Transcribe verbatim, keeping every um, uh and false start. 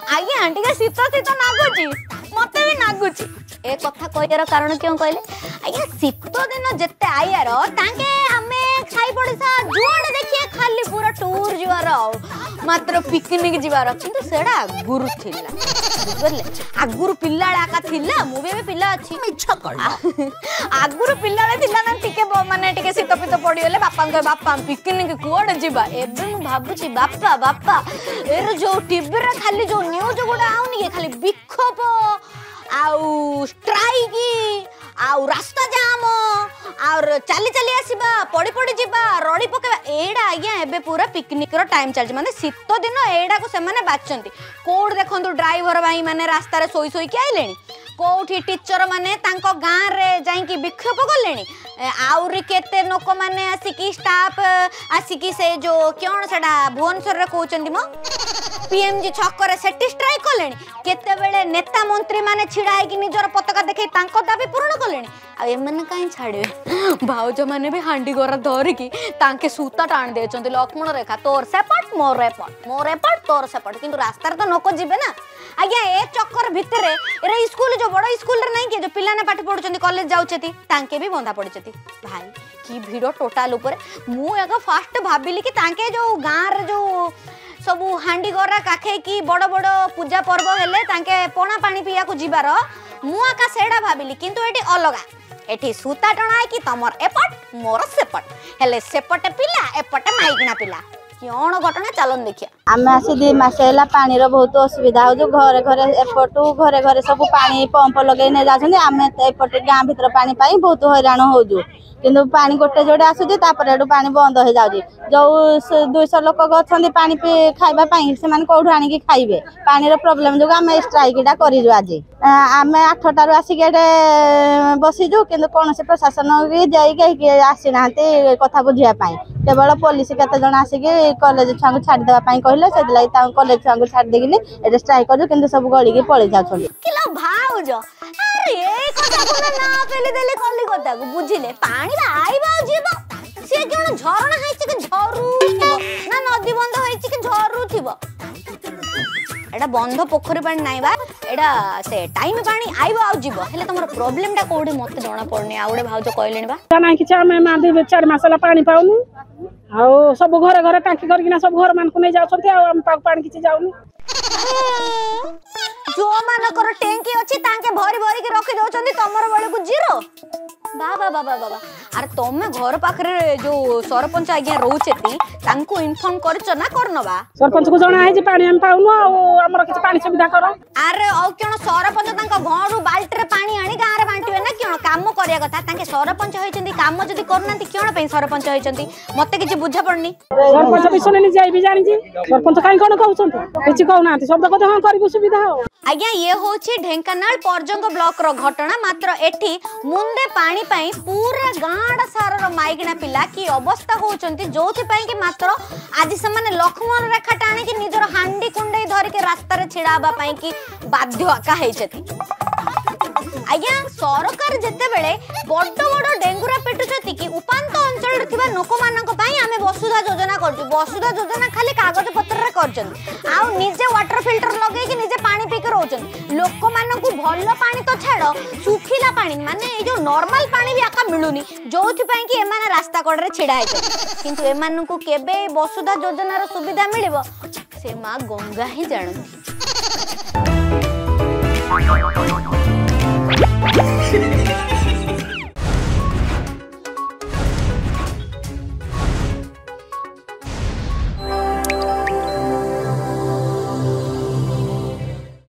आज्ञा टिके शीत शीत नागुची मते भी नागुची ए कथा कहर कारण क्यों कहले आज्ञा शीत दिन जिते आयार ताके आमे खाई पड़सा जुआड़े देखिए खाली पूरा टूर जीवार मात्र पिकनिक जीवार किंतु सेडा गुरु थिला बुझले आगुरु पिल्ला आका थिला मु भी पिल्ला अछि मिछ कर आगुरु पिल्ला थिला ना टिके माने टिके शीत पित पड़ी गले बापा को बापा पिकनिक कोड जीवा एबे मु भाबुची बापा बापा एरो जो टीवी रे खाली जो न्यूज गुडा आउनी के खाली विक्षोभ आउ स्ट्राइक आउ रास्ता जाम और चली चली आसीबा पड़ी पड़ी जीवा रड़ी पकेबा एडा आज्ञा एबे पूरा पिकनिक रो टाइम चल माने शीत दिन एडा को से माने बाचंती कोड देखंतु ड्राइवर भाई माने रास्ता रे सोई सोई के आइलेनी कोठी टीचर माने तांको गां रे जाई की विक्षोभ करलेनी आउरी केते लोक माने आसिकी स्टाफ आसिकी से जो क्यों सेडा भुवनेश्वर रे कहउचंदी मो पीएमजी छक रे सेटी स्ट्राइक करलेनी केते बेले नेता मंत्री माने छिड़ाई की निजर पताका देखै तांको दाबी पूर्ण करलेनी आ एमन काई छाडे भाउज माने भी हांडी गोरा धरि की तांके सूता टाण देचंती लक्ष्मण रेखा तोर सेपट मोर रेपट मोर रेपट तोर सेपट किंतु रास्ता रे तो नको जिबे ना आज्ञा ए चक्कर भितरे रे स्कूल जो बड़ स्कूल रे नहीं के जो पिलाने पाठ पढुचंती कॉलेज जाउचती तांके भी बंधा पड़चती भाई की भीड़ टोटाल ऊपर मु एगो फास्ट भाबिली कि तांके जो गां रे जो सबु हांडी गोरा काखे की बड़ बड़ पूजा पर्व हेले तांके पोना पानी पिया को जीवार मु आका सेडा भाबिली किंतु एटी अलगा एटी सूता टणा कि तमर एपट मोर सेपट हेले सेपटे पिला एपटे माइकना पिला कौन घटना चलन देखिया आम आसी दी मास पानी बहुत असुविधा हो घरे घरे एपटू घरे घरे सब पानी पंप लगे नहीं जाते आम एपटे गाँ भर पानी बहुत हैरान हो किंतु पानी गोटे जोड़े आसूची पानी बंद हो जाऊँगी जो दुईश लोक अच्छा पानी खाइबा से कौटू आनिकी खाइबे पानी प्रोब्लेम जो आम स्ट्राइकटा कर आज आम आठटार आसिक बसीजु किंतु कौन से प्रशासन भी जाइए आसी ना कथा बुझापी केवल पुलिस केते जन आसिक कॉलेज छुआ को छाड़देवाई कहले से कॉलेज छुआ को छाड़ देकिनी एटे स्ट्राइक कर किंतु सब गलिकी पलि जाउछन किला भाउज अरे ए कथा को ना पेली देले कली कथा को बुझिले पानी आइबा जीव से कोन झरणा हैछि कि झरू थिबो ना नदी बंध हैछि कि झरू थिबो एडा बंध पोखरी पानी नाइ बा एडा से टाइम पानी आइबा आ जीव हेले तमरो प्रॉब्लम टा कोडी मते जणा पड़ने आउडे भाउज कहलेनी बा ना कि हमें मादी चार मासला पानी पाउनु आ सब घरे घरे टांकी करकिना सब घर मान को नै जाउछन्ती आ हम पाक पानी किछि जाउनी जो मानकर टैंकी अछि तांके भरी भरी के रखि दउछन्ती तमर बेले को जीरो बाबा बाबा बाबा अरे तमे घर पाखरे जो सरपंच आज्ञा रहउछेती तांको इन्फॉर्म करछ ना करनबा सरपंच को जणा है जे पानी हम पाउनु आ हमर किछ पानी सुविधा करो अरे औ केन सरपंच तांको घरु बाल्टी रे पानी आनी गां रे बांटीबे ना केन काम करिया कथा तांके सरपंच होइछन्ती काम जदी करनांती केन पे सरपंच होइछन्ती मते किछ बुझा पड़नी सरपंच बिसने नि जाई भी जानि जी सरपंच काई कोन कहउछन्ती किछ कहउनांती शब्द कथा हम करबु सुविधा हो आज्ञा ये होछि ढेंकानाल परजंग ब्लॉक रो घटना मात्र एठी मुंदे पानी पाई पूरा गाँडा सारा माइगना पिला की अवस्था होचंती जोथि पाई कि मात्र आज समान लक्ष्मण रेखा टाणी कि निजर हांडी कुंडे धरि के रास्ता रे छिड़ाबा पाई कि बाध्य आका हैछथि आज्ञा सरकार जेते बेले बड़ बड़ डेंगुरा पेटुछथि कि उपांत अंचल रे थिबा लोक मानक पाई आमे वसुधा योजना करजु वसुधा योजना खाली कागज पत्र रे करजन आ निजे वाटर फिल्टर लगे कि निजे पानी पी के रहउछन लोक मानक भल पानी तो छाड़ सुखिला पानी माने ए जो नॉर्मल पानी भी आका मिलुनी जोथि पाई कि एमाने रास्ता कड़ रे छिड़ा हैछ किंतु एमान को केबे वसुधा योजना रो सुविधा मिलिबो से मां गंगा ही जानती।